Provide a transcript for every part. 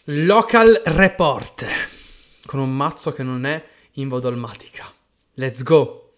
Local Report con un mazzo che non è Invodolmatica. Let's go!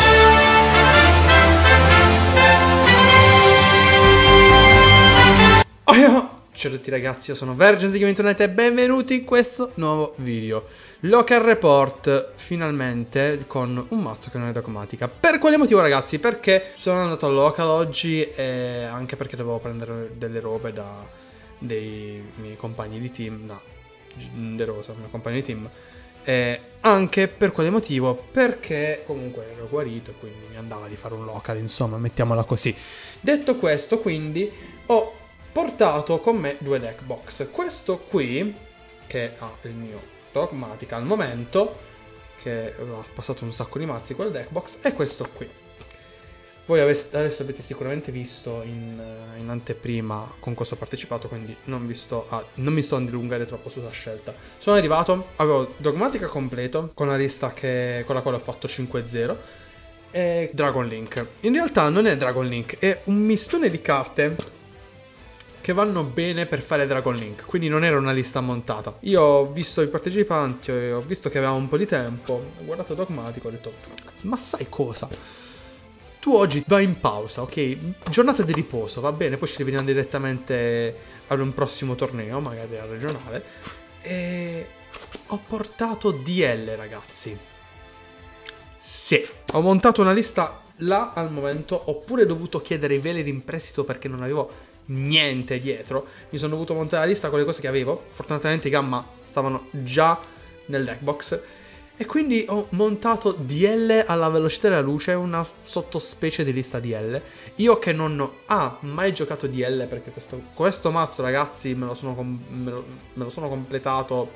Ciao a tutti ragazzi, io sono Vergens di Gaming Tonight e benvenuti in questo nuovo video. Local Report, finalmente, con un mazzo che non è dogmatica. Per quale motivo ragazzi? Perché sono andato al local oggi e anche perché dovevo prendere delle robe da dei miei compagni di team. No, De Rosa, miei compagni di team. E anche per quale motivo? Perché comunque ero guarito e quindi mi andava di fare un local, insomma, mettiamola così. Detto questo, quindi ho portato con me due deck box. Questo qui, che ha il mio dogmatica al momento, che ha passato un sacco di mazzi quel deck box, e questo qui. Voi adesso avete sicuramente visto in anteprima con cosa ho partecipato, quindi non mi sto a dilungare troppo sulla scelta. Sono arrivato, avevo dogmatica completo, con la lista con la quale ho fatto 5-0, e Dragon Link. In realtà non è Dragon Link, è un mistone di carte che vanno bene per fare Dragon Link, quindi non era una lista montata. Io ho visto i partecipanti, ho visto che avevamo un po' di tempo, ho guardato Dogmatico, ho detto, ma sai cosa? Tu oggi vai in pausa, ok? Giornata di riposo, va bene, poi ci rivediamo direttamente ad un prossimo torneo, magari al regionale. E ho portato DL, ragazzi. Sì, ho montato una lista là al momento, ho pure dovuto chiedere i Veleri in prestito perché non avevo niente dietro. Mi sono dovuto montare la lista con le cose che avevo. Fortunatamente i gamma stavano già nel deck box e quindi ho montato DL alla velocità della luce, una sottospecie di lista DL. Io che non ho mai giocato DL, perché questo mazzo ragazzi me lo sono completato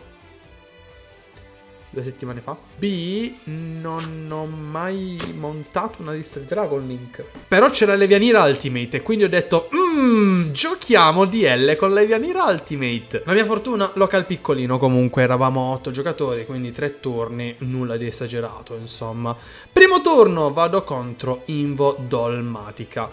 2 settimane fa. Non ho mai montato una lista di Dragon Link. Però c'era Levianira Ultimate e quindi ho detto giochiamo DL con Levianira Ultimate. La mia fortuna, local piccolino comunque, eravamo 8 giocatori, quindi 3 turni, nulla di esagerato insomma. Primo turno vado contro Invodolmatica.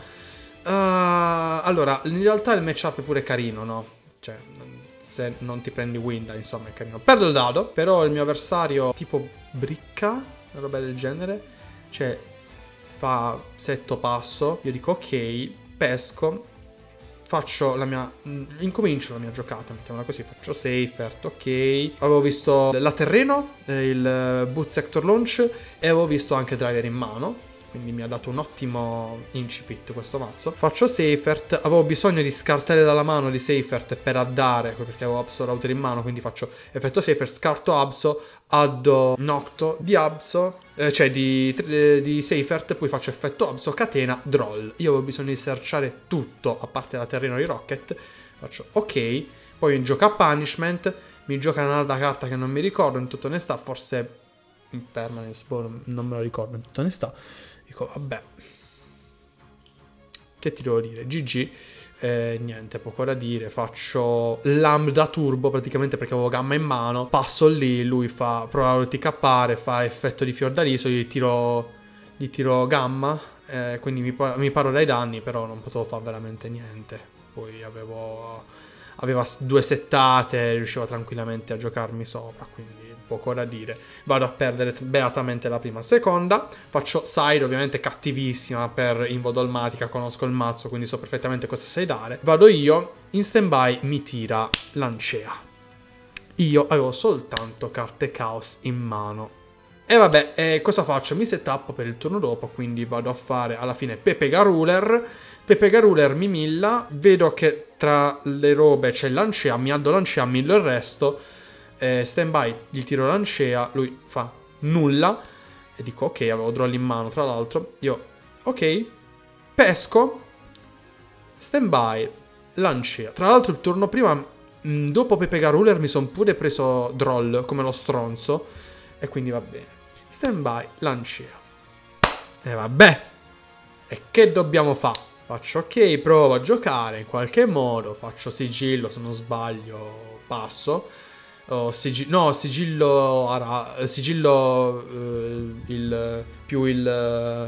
Allora, in realtà il matchup è pure carino, no? Cioè, se non ti prendi Winda, insomma, è carino. Perdo il dado, però il mio avversario tipo bricca, una roba del genere. Cioè, fa setto passo. Io dico ok, pesco. Faccio la mia... incomincio la mia giocata, mettiamola così. Faccio Seifert, ok. Avevo visto la terreno, il Boot Sector Launch e avevo visto anche Driver in mano. Quindi mi ha dato un ottimo incipit questo mazzo. Faccio Seifert, avevo bisogno di scartare dalla mano di Seifert per addare, perché avevo Abso Router in mano, quindi faccio effetto Seifert, scarto Abso, addo Nocto di Abso, cioè di Seifert, poi faccio effetto Abso, catena, Droll. Io avevo bisogno di searchare tutto, a parte la terreno di Rocket, faccio ok, poi gioca a Punishment, mi gioca un'altra carta che non mi ricordo, in tutta onestà, forse Impermanence, non me lo ricordo in tutta onestà. Dico, vabbè, che ti devo dire? GG, niente, poco da dire. Faccio Lambda Turbo praticamente perché avevo gamma in mano. Passo lì, lui prova a TK'are, fa effetto di Fiordaliso, gli tiro gamma, quindi mi paro dai danni, però non potevo fare veramente niente. Poi aveva 2 settate, riusciva tranquillamente a giocarmi sopra, quindi poco da dire. Vado a perdere beatamente la prima. Seconda, faccio side, ovviamente cattivissima per Invodolmatica, conosco il mazzo, quindi so perfettamente cosa sai dare. Vado io, in stand-by mi tira Lancea. Io avevo soltanto carte Chaos in mano. E vabbè, cosa faccio? Mi set up per il turno dopo, quindi vado a fare alla fine Pepe Garuler. Pepe Garuler mi milla, vedo che tra le robe c'è Lancea, mi addo Lancea, millo il resto, stand by, gli tiro Lancea, lui fa nulla, e dico ok, avevo Droll in mano tra l'altro, io ok, pesco, stand by, Lancea. Tra l'altro il turno prima, dopo Pepe Garuler mi sono pure preso Droll come lo stronzo, e quindi va bene. Stand by, Lancea. E vabbè, e che dobbiamo fare? Faccio ok, provo a giocare in qualche modo, faccio sigillo, se non sbaglio passo. Sigillo più il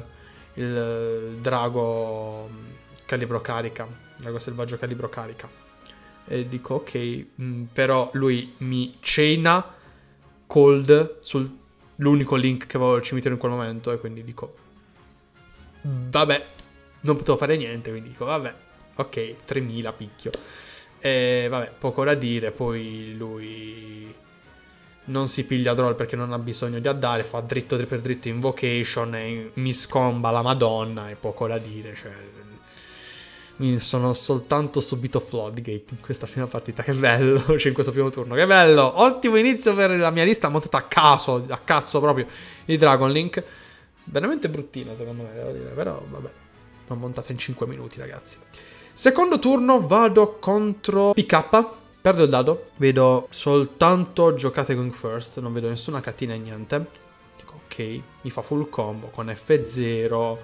drago calibro carica, drago selvaggio calibro carica. E dico ok, però lui mi chaina cold sull'unico link che avevo al cimitero in quel momento, e quindi dico vabbè, non potevo fare niente, quindi dico vabbè, ok, 3000 picchio. E vabbè, poco da dire. Poi lui non si piglia droll perché non ha bisogno di addare, fa dritto per dritto invocation e mi scomba la madonna, e poco da dire, cioè mi sono soltanto subito Floodgate in questa prima partita. Che bello, cioè in questo primo turno, che bello, ottimo inizio per la mia lista montata a caso, a cazzo proprio, di Dragon Link. Veramente bruttina secondo me, devo dire, però vabbè, l'ho montata in 5 minuti, ragazzi. Secondo turno vado contro PK, perdo il dado, vedo soltanto giocate going first, non vedo nessuna cattina e niente. Dico ok, mi fa full combo con F0,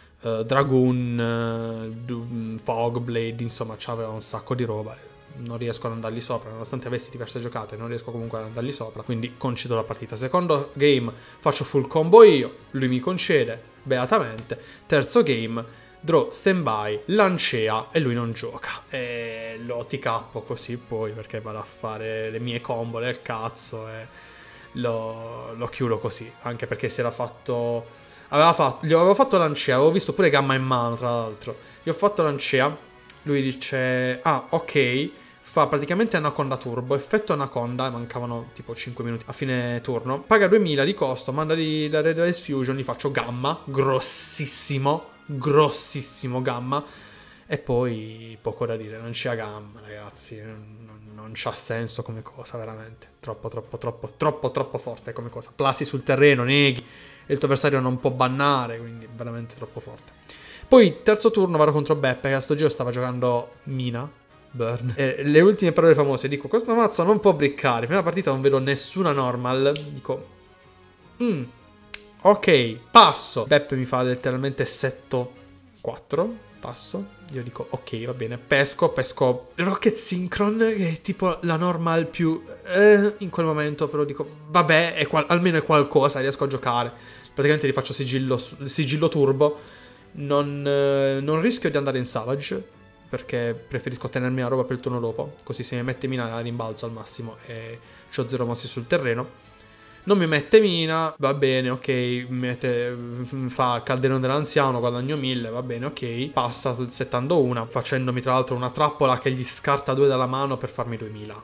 Dragoon, Fogblade, insomma c'aveva un sacco di roba. Non riesco ad andargli sopra, nonostante avessi diverse giocate, non riesco comunque ad andargli sopra, quindi concedo la partita. Secondo game faccio full combo io, lui mi concede beatamente. Terzo game draw standby, lancea e lui non gioca. E lo TK così poi, perché vado a fare le mie combo del cazzo e lo chiudo così. Anche perché si era fatto... gli avevo fatto lancea, avevo visto pure gamma in mano tra l'altro. Gli ho fatto lancea, lui dice ah ok, fa praticamente Anaconda Turbo, effetto Anaconda, mancavano tipo 5 minuti a fine turno, paga 2000 di costo, manda la Red Ice Fusion, gli faccio gamma, grossissimo gamma, e poi poco da dire, non c'è gamma, ragazzi, non c'ha senso come cosa, veramente, troppo forte come cosa. Plassi sul terreno, neghi, e il tuo avversario non può bannare, quindi veramente troppo forte. Poi terzo turno vado contro Beppe, che a sto giro stava giocando Mina Burn. E le ultime parole famose, dico questo mazzo non può briccare, prima partita non vedo nessuna normal, dico ok, passo. Beppe mi fa letteralmente setto 4, passo. Io dico ok, va bene, pesco Rocket Synchron, che è tipo la normal più in quel momento, però dico vabbè, almeno è qualcosa, riesco a giocare. Praticamente gli faccio sigillo turbo. Non rischio di andare in Savage, perché preferisco tenermi la roba per il turno dopo, così se mi mette mina la rimbalzo al massimo e c'ho 0 mossi sul terreno. Non mi mette mina, va bene, ok, fa calderone dell'anziano, guadagno 1000, va bene, ok. Passa settando una, facendomi tra l'altro una trappola che gli scarta 2 dalla mano per farmi 2000.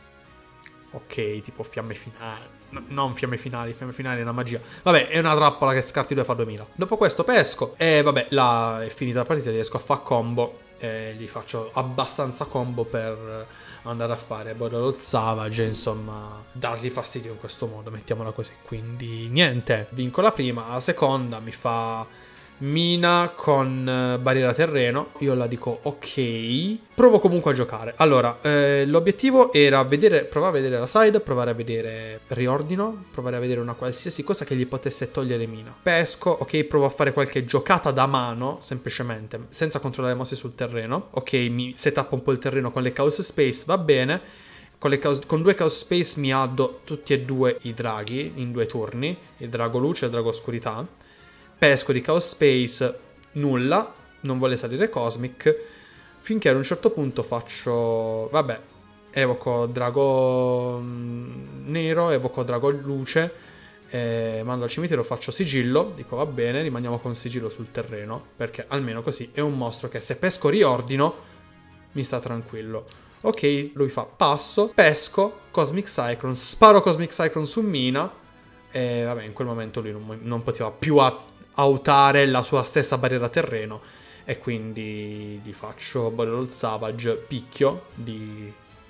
Ok, tipo fiamme finali. Non fiamme finali è una magia. Vabbè, è una trappola che scarti 2 e fa 2000. Dopo questo pesco e vabbè, là è finita la partita, riesco a fare combo e gli faccio abbastanza combo per andare a fare Borderlord Savage, insomma, dargli fastidio in questo modo, mettiamola così. Quindi niente, vinco la prima, la seconda mi fa mina con barriera terreno, io la dico ok, provo comunque a giocare. Allora, l'obiettivo era provare a vedere la side, provare a vedere riordino, provare a vedere una qualsiasi cosa che gli potesse togliere mina. Pesco, ok, provo a fare qualche giocata da mano, semplicemente, senza controllare mosse sul terreno. Ok, mi setup un po' il terreno con le Chaos Space, va bene. Con 2 Chaos Space mi addo tutti e 2 i draghi in 2 turni, il drago luce e il drago oscurità. Pesco di Chaos Space, nulla, non vuole salire Cosmic, finché ad un certo punto faccio, vabbè, evoco drago nero, evoco drago luce, mando al cimitero, faccio sigillo, dico va bene, rimaniamo con sigillo sul terreno, perché almeno così è un mostro che se pesco riordino mi sta tranquillo. Ok, lui fa passo, pesco, Cosmic Cyclone, sparo Cosmic Cyclone su mina, e vabbè, in quel momento lui non poteva più autare la sua stessa barriera terreno, e quindi gli faccio Borderlord Savage, picchio di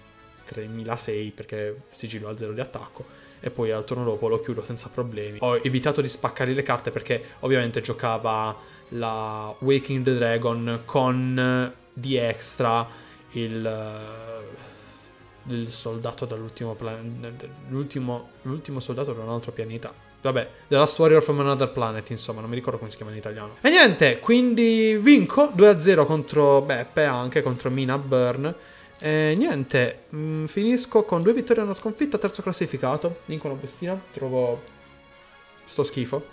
3006 perché sigillo a 0 di attacco, e poi al turno dopo lo chiudo senza problemi. Ho evitato di spaccargli le carte perché ovviamente giocava la Waking the Dragon con di extra il soldato dall'ultimo l'ultimo soldato da un altro pianeta. Vabbè, The Last Warrior from Another Planet, insomma, non mi ricordo come si chiama in italiano. E niente, quindi vinco 2-0 contro Beppe, anche contro Mina Burn. E niente, finisco con 2 vittorie e una sconfitta, terzo classificato. Vinco una bustina, trovo sto schifo.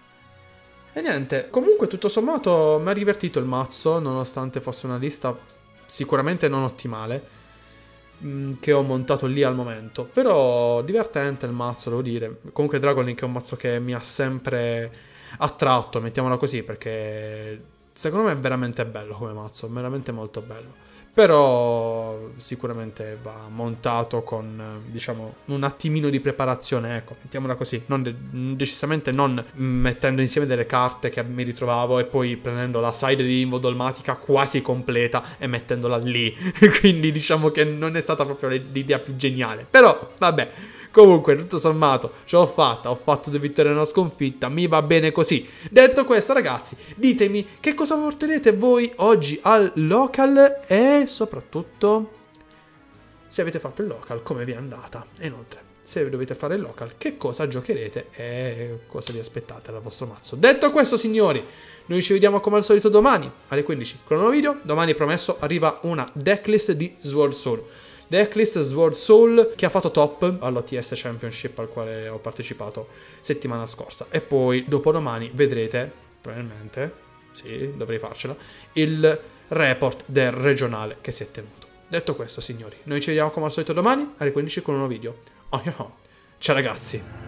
E niente, comunque tutto sommato mi ha divertito il mazzo, nonostante fosse una lista sicuramente non ottimale. che ho montato lì al momento. Però divertente il mazzo, devo dire. Comunque Dragon Link è un mazzo che mi ha sempre attratto, mettiamola così, perché secondo me è veramente bello come mazzo, veramente molto bello. Però sicuramente va montato con, diciamo, un attimino di preparazione, ecco, mettiamola così, decisamente non mettendo insieme delle carte che mi ritrovavo e poi prendendo la side di Invodolmatica quasi completa e mettendola lì. Quindi diciamo che non è stata proprio l'idea più geniale. Però, vabbè. Comunque, tutto sommato, ce l'ho fatta, ho fatto 2 vittorie e una sconfitta, mi va bene così. Detto questo, ragazzi, ditemi che cosa porterete voi oggi al local e soprattutto se avete fatto il local, come vi è andata. E inoltre, se dovete fare il local, che cosa giocherete e cosa vi aspettate dal vostro mazzo. Detto questo, signori, noi ci vediamo come al solito domani alle 15 con un nuovo video. Domani, promesso, arriva una decklist di Sword Soul. Decklist Sword Soul che ha fatto top all'OTS Championship al quale ho partecipato settimana scorsa. E poi dopodomani vedrete, probabilmente, sì, dovrei farcela, il report del regionale che si è tenuto. Detto questo, signori, noi ci vediamo come al solito domani alle 15 con un nuovo video. Ciao ragazzi!